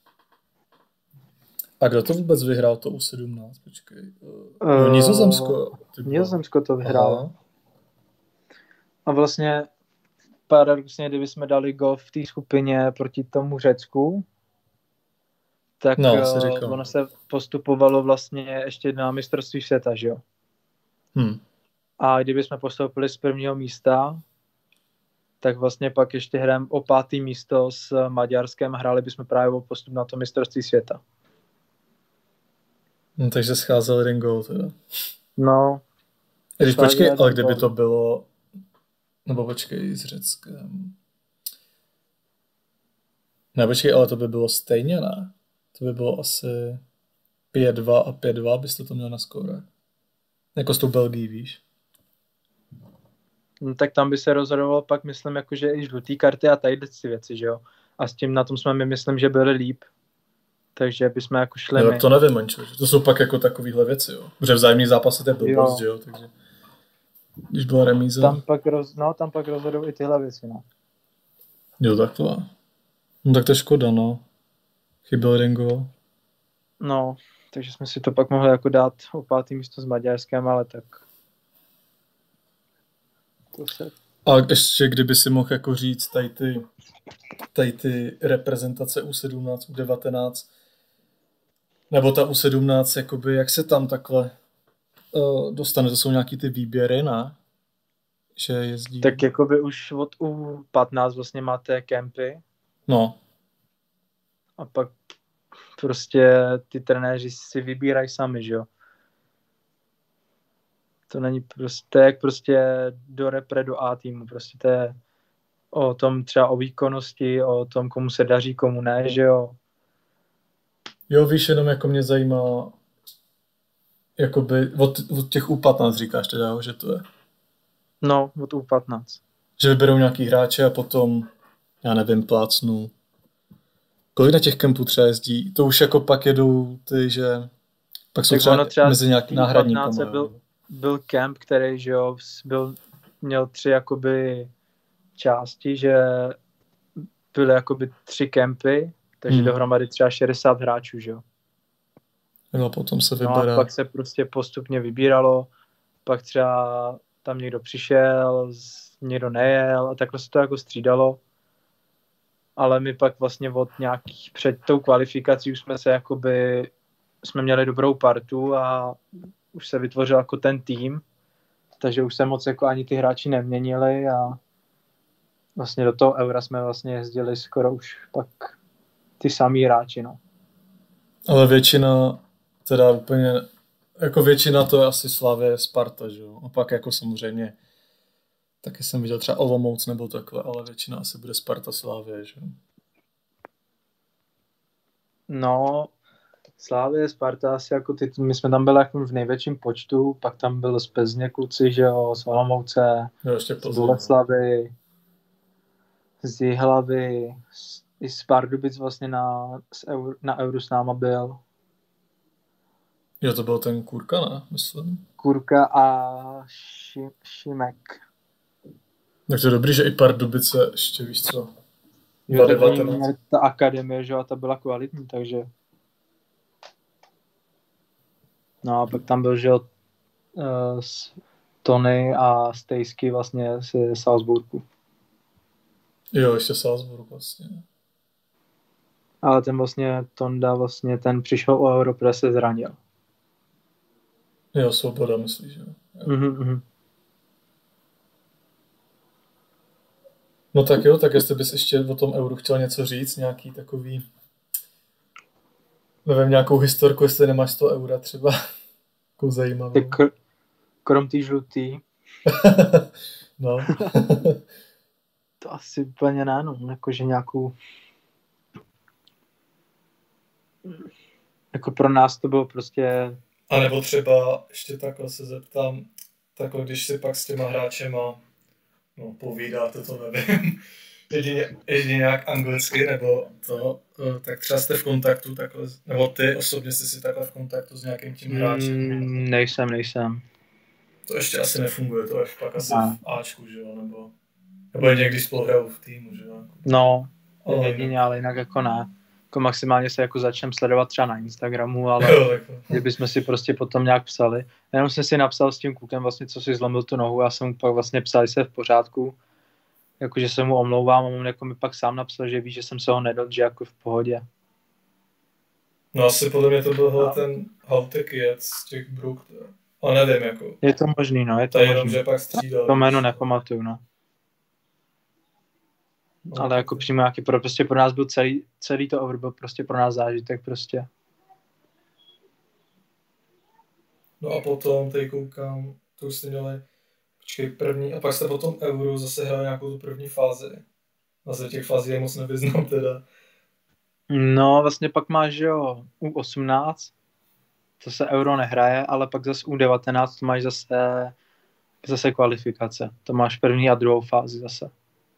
Speaker 1: A kdo to vůbec vyhrál, to U sedmnáct? Počkej. Uh, no, Nizozemsko.
Speaker 2: Nizozemsko to vyhrál. A vlastně paradoxně, kdyby jsme dali gol v té skupině proti tomu Řecku, tak
Speaker 1: no,
Speaker 2: uh, ono se postupovalo vlastně ještě na mistrovství světa, že jo?
Speaker 1: Hmm.
Speaker 2: A kdyby jsme postoupili z prvního místa, tak vlastně pak ještě hrajeme o pátý místo s Maďarskem, hráli bychom právě o postup na to mistrovství světa.
Speaker 1: No, takže scházel jeden gól teda.
Speaker 2: No.
Speaker 1: Když počkej, ale kdyby to bylo, nebo počkej, s Řeckem. Ne, počkej, ale to by bylo stejně, ne? To by bylo asi pět dva a pět dva, byste to měl na skóre. Jako s tou Belgií, víš?
Speaker 2: No, tak tam by se rozhodoval pak, myslím, jakože i žlutý karty a tady ty věci, že jo? A s tím na tom jsme my, myslím, že byli líp. Takže bychom jako šli
Speaker 1: no, my. To nevím, Mančo. To jsou pak jako takovýhle věci, jo. Protože vzájemný zápasy to je blbost, že jo, takže... Když byla remíza...
Speaker 2: Tam pak, roz... no, tam pak rozhodou i tyhle věci, no.
Speaker 1: Jo, takhle. No tak to je škoda, no. Chyběl jeden gól.
Speaker 2: No, takže jsme si to pak mohli jako dát o pátý místo s Maďarskem, ale tak... To se...
Speaker 1: A ještě kdyby si mohl jako říct tady ty, tady ty reprezentace U sedmnáct, U devatenáct, nebo ta U sedmnáct, jakoby, jak se tam takhle uh, dostane, to jsou nějaký ty výběry, ne? Že jezdí...
Speaker 2: Tak jakoby už od U patnáct vlastně máte kempy.
Speaker 1: No.
Speaker 2: A pak prostě ty trenéři si vybírají sami, že jo? To není prostě, to je jak prostě do repre, do A týmu, prostě to je o tom třeba o výkonnosti, o tom, komu se daří, komu ne, že jo.
Speaker 1: Jo, víš, jenom jako mě zajímá, jakoby, od, od těch U patnáct říkáš teda, jo, že to je.
Speaker 2: No, od U patnáct.
Speaker 1: Že vyberou nějaký hráče a potom, já nevím, plácnu. Kolik na těch kempů třeba jezdí? To už jako pak jedou ty, že pak jsou třeba, třeba mezi nějaký náhradníkama.
Speaker 2: Byl, byl kemp, který, že jo, byl, měl tři jakoby části, že byly jakoby tři kempy, takže hmm. dohromady třeba šedesát hráčů, že jo.
Speaker 1: No potom se
Speaker 2: vybírá.
Speaker 1: vybere.
Speaker 2: No a pak se prostě postupně vybíralo, pak třeba tam někdo přišel, někdo nejel a takhle se to jako střídalo. Ale my pak vlastně od nějakých, před tou kvalifikací už jsme se jakoby, jsme měli dobrou partu a už se vytvořil jako ten tým, takže už se moc jako ani ty hráči neměnili a vlastně do toho Eura jsme vlastně jezdili skoro už pak ty samý hráči, no.
Speaker 1: Ale většina, teda úplně, jako většina to je asi Slavie, Sparta, že jo. A pak jako samozřejmě, taky jsem viděl třeba Olomouc nebo takhle, ale většina asi bude Sparta, Slavie, že jo.
Speaker 2: No, Slavie, Sparta asi jako ty, my jsme tam byli jako v největším počtu, pak tam byl z Plzně kluci, že jo, z Olomouce,
Speaker 1: jo,
Speaker 2: z Boleslavy, z Jihlavy, z, i z Pardubic vlastně na, eur, na Euru s náma byl.
Speaker 1: Jo, to byl ten Kurka, ne? Myslím.
Speaker 2: Kurka a ši, Šimek.
Speaker 1: Tak to je dobrý, že i Pardubice ještě, víš co?
Speaker 2: Jo, tak ta akademie, že jo, a ta byla kvalitní, takže... No a pak tam byl, že jo, uh, Tony a Stejsky vlastně z Salzburgu.
Speaker 1: Jo, ještě Salzburg vlastně.
Speaker 2: Ale ten vlastně, Tonda vlastně, ten přišel o Euro, protože se zranil.
Speaker 1: Jo, Svoboda myslíš, že jo.
Speaker 2: Mm-hmm.
Speaker 1: No tak jo, tak jestli bys ještě o tom Euru chtěl něco říct, nějaký takový, nevím, nějakou historku, jestli nemáš sto eura třeba, takovou zajímavou.
Speaker 2: Tak krom tý žlutý.
Speaker 1: No.
Speaker 2: To asi úplně ne, no, jakože nějakou, jako pro nás to bylo prostě...
Speaker 1: A nebo třeba, ještě takhle se zeptám, takhle když si pak s těma hráčema, no povídáte, to nevím, jedině, jedině nějak anglicky, nebo to, tak třeba jste v kontaktu takhle, nebo ty osobně jsi si takhle v kontaktu s nějakým tím hráčem?
Speaker 2: Mm, nejsem, nejsem.
Speaker 1: To ještě asi nefunguje, to je pak asi ne. V Ačku, že jo, nebo, nebo je někdy spolu hrajou v týmu, že jo?
Speaker 2: No, ale jedině, ale jinak jako ne. Jako maximálně se jako začnem sledovat třeba na Instagramu, ale jo, kdybychom si prostě potom nějak psali. Jenom jsem si napsal s tím klukem vlastně, co si zlomil tu nohu, já jsem mu pak vlastně psal, že se v pořádku, jakože se mu omlouvám a on jako mi pak sám napsal, že ví, že jsem se ho nedal, že jako v pohodě.
Speaker 1: No asi podle mě to byl no. ten Hautek jet z těch Bruk, ale nevím jako.
Speaker 2: Je to možný, no, je to,
Speaker 1: to
Speaker 2: možný.
Speaker 1: Jenom, že pak střídal.
Speaker 2: To jméno nepamatuju, no. No, ale jako přímo nějaký, pro, prostě pro nás byl celý, celý to over, byl prostě pro nás zážitek prostě.
Speaker 1: No a potom tady koukám, to už jste měli, počkej, první, a pak jste potom Euro zase hrali nějakou tu první fázi. Zase těch fází je moc nevyznám teda.
Speaker 2: No vlastně pak máš, jo, U osmnáct, to se Euro nehraje, ale pak zase U devatenáct to máš zase, zase kvalifikace. To máš první a druhou fázi zase.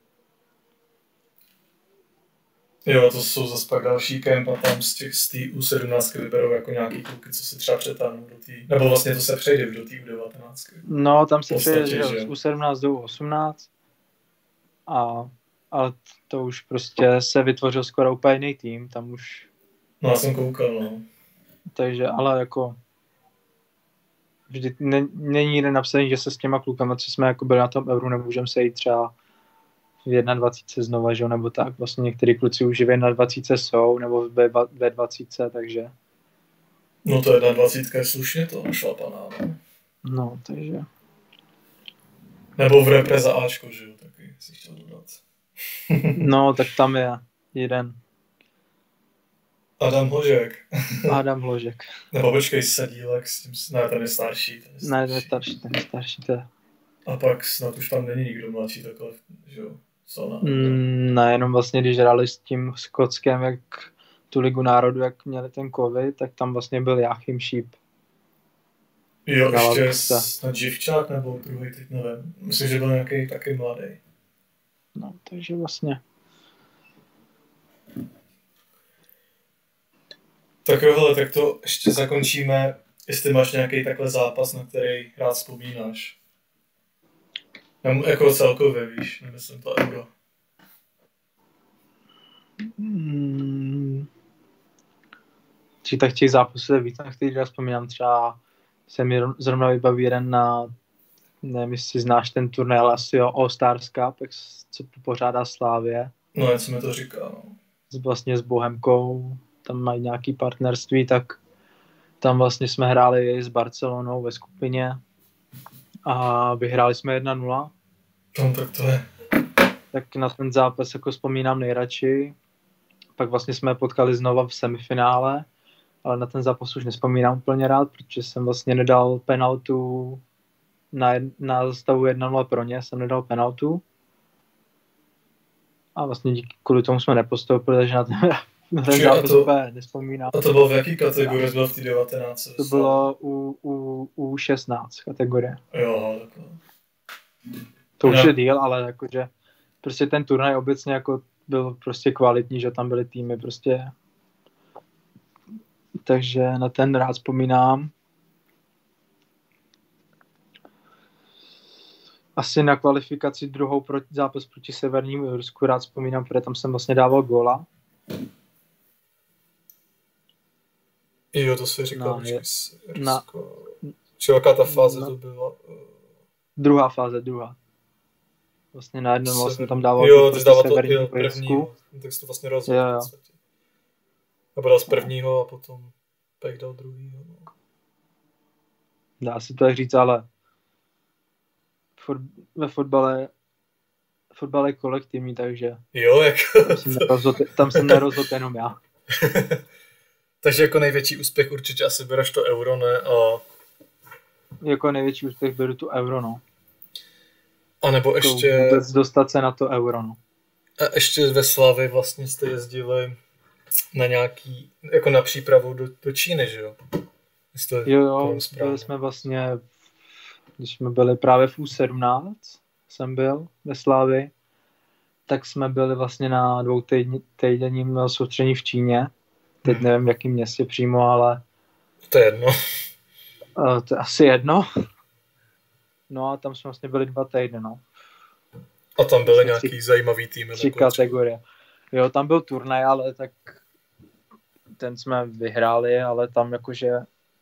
Speaker 1: Jo, to jsou zase pak další kemp a tam z těch z té U sedmnáct vyberou jako nějaký kluky, co si třeba přetáhnou do té, nebo vlastně to se přejde do té U devatenáct.
Speaker 2: No, tam se přejde, že z U sedmnáct do U osmnáct a ale to už prostě se vytvořil skoro úplně jiný tým, tam už...
Speaker 1: No, já jsem koukal, no.
Speaker 2: Takže, ale jako... Vždy ne, není jeden napsaný, že se s těma klukama, co jsme jako byli na tom Euru, nemůžeme se jít třeba v dvacet jedna znova, že? Nebo tak. Vlastně některý kluci už v dvacet jedna jsou, nebo v B dvacet, takže...
Speaker 1: No to dvacet jedna je slušně to našlapaná, no.
Speaker 2: No, takže...
Speaker 1: Nebo v repre za Ačko, že jo, taky si chtěl dodat.
Speaker 2: No, tak tam je jeden.
Speaker 1: Adam Hložek.
Speaker 2: Adam Hložek.
Speaker 1: Nebo počkej, Sedílek, s tím, ne, ten je starší. Ten je starší.
Speaker 2: Ne, ten je starší, ten je starší, to je.
Speaker 1: A pak snad už tam není nikdo mladší takhle, že jo.
Speaker 2: Mm, ne, jenom vlastně, když hráli s tím Skotskem, jak tu ligu národu, jak měli ten covid, tak tam vlastně byl Jáchym Šíp.
Speaker 1: Jo, ještě snad Živčák nebo druhý, teď nevím. Myslím, že byl nějaký taky mladý.
Speaker 2: No, takže vlastně.
Speaker 1: Tak jo, hele, tak to ještě zakončíme, jestli máš nějaký takhle zápas, na který rád vzpomínáš. Nebo jako celkově, víš, nemyslím to Euro.
Speaker 2: Hmm. Či tak těch zápasů je víc, na který rád vzpomínám. Třeba se mi zrovna vybaví jeden na, nevím, jestli znáš ten turnaj, ale asi jo, All Stars Cup, jak, co pořádá Slávě.
Speaker 1: No, jak se mi to říká, no.
Speaker 2: Vlastně s Bohemkou, tam mají nějaký partnerství, tak tam vlastně jsme hráli s Barcelonou ve skupině a vyhráli jsme jedna nula.
Speaker 1: No, tak to je.
Speaker 2: Tak na ten zápas jako vzpomínám nejradši. Pak vlastně jsme potkali znova v semifinále, ale na ten zápas už nespomínám úplně rád, protože jsem vlastně nedal penaltu na, na stavu jedna nula pro ně, jsem nedal penaltu. A vlastně díky kvůli tomu jsme nepostoupili, takže na ten, na ten zápas úplně nespomínám.
Speaker 1: A to bylo v jaký kategorii? Bylo v té devatenáct?
Speaker 2: To bylo u, u, u šestnáct kategorie.
Speaker 1: Jo, takhle.
Speaker 2: To už no. je díl, ale jakože prostě ten turnaj obecně jako byl prostě kvalitní, že tam byly týmy prostě. Takže na ten rád vzpomínám. Asi na kvalifikaci druhou proti, zápas proti Severnímu Irsku rád vzpomínám, protože tam jsem vlastně dával góla.
Speaker 1: Jo, to si říkal,
Speaker 2: no, je, na,
Speaker 1: Či jaká ta fáze na, to byla?
Speaker 2: Druhá fáze, druhá. Vlastně na jednom vlastně tam dával
Speaker 1: jo, ty dával to jo, první, tak jsi to vlastně rozhodl.
Speaker 2: Jo, jo.
Speaker 1: A dal z prvního a potom pak dal druhýho. No.
Speaker 2: Dá se to tak říct, ale for, ve fotbale fotbal je kolektivní, takže
Speaker 1: jo, jako
Speaker 2: tam jsem nerozhodl, tam jsem nerozhodl jenom já.
Speaker 1: Takže jako největší úspěch určitě asi bereš to Euro, ne? A...
Speaker 2: Jako největší úspěch beru tu Euro, no.
Speaker 1: A nebo ještě...
Speaker 2: Vůbec dostat se na to Euro, no.
Speaker 1: A ještě ve Slavii vlastně jste jezdili na nějaký, jako na přípravu do, do Číny, že jo?
Speaker 2: Jo, jo, byli jsme vlastně, když jsme byli právě v U sedmnáct, jsem byl ve Slavii, tak jsme byli vlastně na dvou týdenním soustředění v Číně. Teď hmm. nevím, v jakém městě přímo, ale...
Speaker 1: To je jedno.
Speaker 2: Uh, to je asi jedno. No a tam jsme vlastně byli dva týdny, no.
Speaker 1: A tam byly nějaký tři, zajímavý týmy?
Speaker 2: Tři kategorie. Jo, tam byl turnaj, ale tak ten jsme vyhráli, ale tam jakože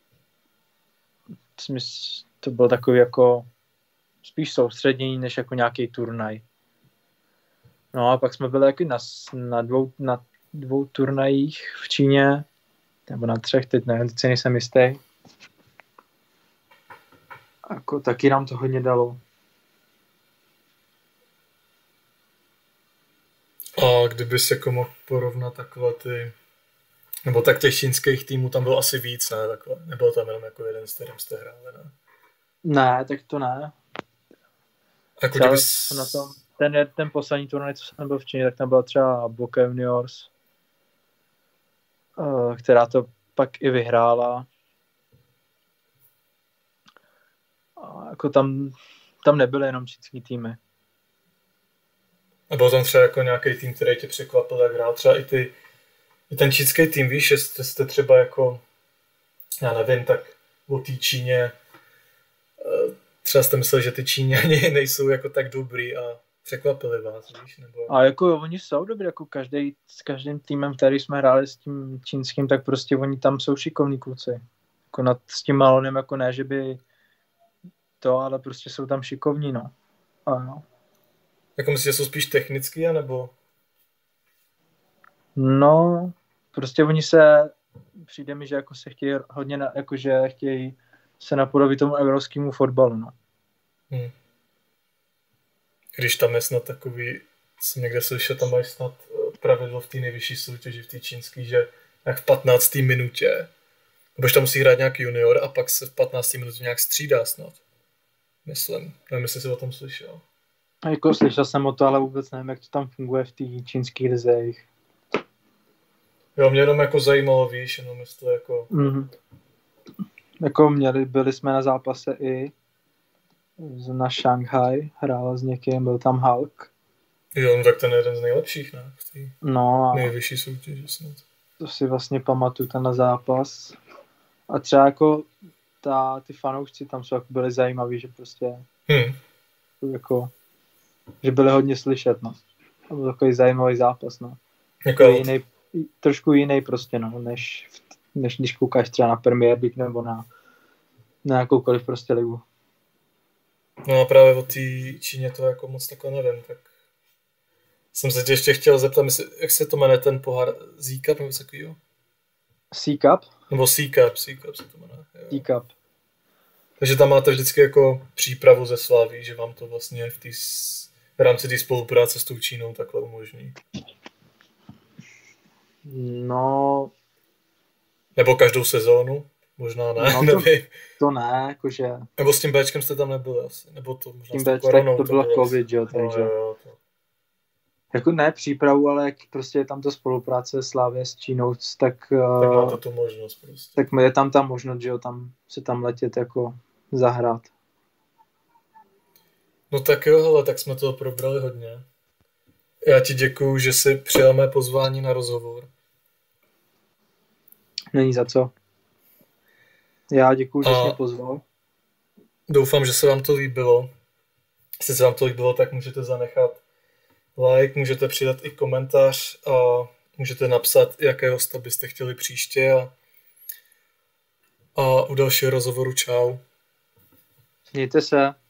Speaker 2: to byl takový jako spíš soustředění, než jako nějaký turnaj. No a pak jsme byli jako na, na, dvou, na dvou turnajích v Číně, nebo na třech, teď nevím, teď si nejsem jistý. Jako, taky nám to hodně dalo.
Speaker 1: A kdyby se jako mohl porovnat takhle ty, nebo tak těch čínských týmů tam bylo asi víc, ne? Takhle. Nebyl tam jenom jako jeden, s kterým jste hráli, ne?
Speaker 2: Ne, tak to ne.
Speaker 1: Jako kdyby...
Speaker 2: na tom, ten, ten poslední turnaj, co jsem byl v Číně, tak tam byla třeba Boca Juniors, která to pak i vyhrála. A jako tam, tam nebyly jenom čínský týmy.
Speaker 1: A byl tam třeba jako nějaký tým, který tě překvapil, jak hrál. Třeba i, ty, i ten čínský tým, víš, jestli jste třeba jako, já nevím, tak o té Číně, třeba jste mysleli, že ty Číňani nejsou jako tak dobrý a překvapili vás, víš? Nebo...
Speaker 2: A jako oni jsou dobrý, jako každý, s každým týmem, který jsme hráli s tím čínským, tak prostě oni tam jsou šikovní kluci. Jako nad, s tím Malonem, jako ne, že by to, ale prostě jsou tam šikovní, no. A no.
Speaker 1: Jako myslíš, že jsou spíš technický, anebo?
Speaker 2: No, prostě oni se, přijde mi, že jako se chtějí hodně, na, jakože chtějí se napodobit tomu evropskému fotbalu, no.
Speaker 1: Hmm. Když tam je snad takový, jsem někde slyšel, tam mají snad pravidlo v té nejvyšší soutěži, v té čínský, že jak v patnácté minutě, nebo tam musí hrát nějaký junior a pak se v patnácté minutě nějak střídá snad. Myslím, nevím, jestli jsi o tom slyšel.
Speaker 2: Jako slyšel jsem o to, ale vůbec nevím, jak to tam funguje v té čínské lize.
Speaker 1: Jo, mě jenom jako zajímalo, víš, jenom jestli jako...
Speaker 2: Mm. Jako měli, byli jsme na zápase i na Šanghaj, hrála s někým, byl tam Hulk.
Speaker 1: Jo, no tak ten je jeden z nejlepších, ne? V té
Speaker 2: no a
Speaker 1: nejvyšší soutěži snad.
Speaker 2: To si vlastně pamatuju ten na zápas. A třeba jako ta, ty fanoušci tam jsou jako byli zajímaví, že prostě
Speaker 1: Hmm.
Speaker 2: jako, že byli hodně slyšet, no. To byl takový zajímavý zápas, no.
Speaker 1: Jako
Speaker 2: Jiný, trošku jiný prostě, no, než, než když koukáš třeba na Premier League nebo na, na jakoukoliv prostě ligu.
Speaker 1: No a právě o té Číně to jako moc takhle nevím, tak jsem se tě ještě chtěl zeptat, jestli, jak se to jmenuje ten pohár Z-Cup nebo takovýho?
Speaker 2: C-Cup?
Speaker 1: Nebo C-Cup, C-Cup se to jmenuje.
Speaker 2: C-Cup.
Speaker 1: Takže tam máte vždycky jako přípravu ze Slaví, že vám to vlastně v, tý, v rámci té spolupráce s tou Čínou takhle umožní.
Speaker 2: No...
Speaker 1: Nebo každou sezónu? Možná ne,
Speaker 2: no to,
Speaker 1: nevím.
Speaker 2: To ne, jakože...
Speaker 1: Nebo s tím Bčkem jste tam nebyli asi, nebo to možná
Speaker 2: tím
Speaker 1: s tou
Speaker 2: Bčkem
Speaker 1: koronou.
Speaker 2: to bylo
Speaker 1: bylo
Speaker 2: covid, jo, takže...
Speaker 1: No, jo, jo, to.
Speaker 2: Jako ne přípravu, ale jak prostě je tam ta spolupráce Slávě s Čínou, tak...
Speaker 1: Tak máte tu možnost prostě.
Speaker 2: Tak je tam ta možnost, že jo, tam se tam letět jako zahrát.
Speaker 1: No tak jo, hele, tak jsme toho probrali hodně. Já ti děkuju, že jsi přijal mé pozvání na rozhovor.
Speaker 2: Není za co. Já děkuju, že
Speaker 1: A
Speaker 2: jsi mě pozval.
Speaker 1: Doufám, že se vám to líbilo. Jestli se vám to líbilo, tak můžete zanechat like, můžete přidat i komentář a můžete napsat, jaké hosta byste chtěli příště a, a u dalšího rozhovoru čau.
Speaker 2: Mějte se.